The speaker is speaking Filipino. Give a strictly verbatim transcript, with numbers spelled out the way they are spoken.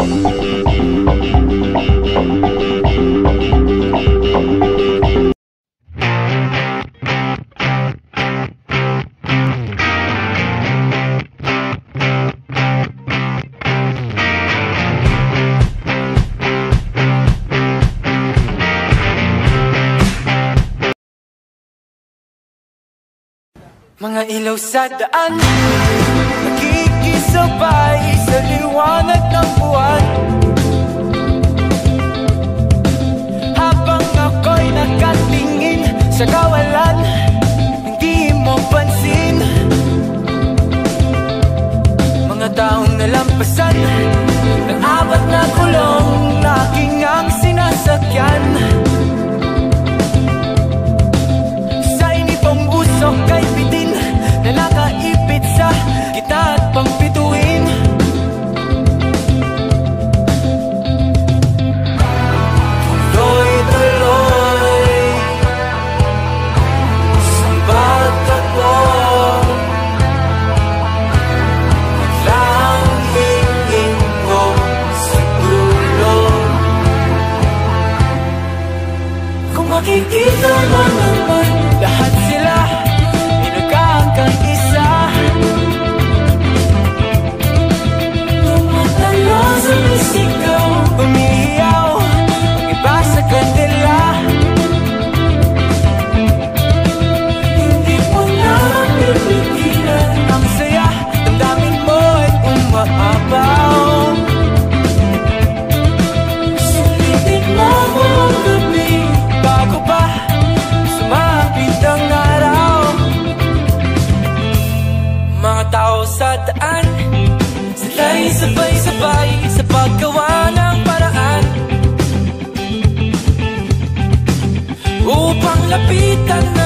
Mga ilaw sa daan, nakikisabay sa liwanag ng buwan. Habang ako'y nakatingin sa kawalan, hindi mo pansin mga taong nalampasan ng apat na kulong na aking ang sinasakyan. Sa inipong usok kay bitin na nakaipit sa gitna at pangpituin. Tuloy-tuloy sambat ako, lang hingin ko sa dulo. Kung makikita mo naman lahat sila inagkakang isa, tumatalo sa musigaw, umiiyaw ang iba sa kanila. Hindi mo na mapipigilan ang saya, damdamin mo ay umaabaw. Sulitin mo buong gabi bago pa sumapit ang araw. Mga tao sa daan, sila'y sabay-sabay sa paggawa ng paraan upang lapitan na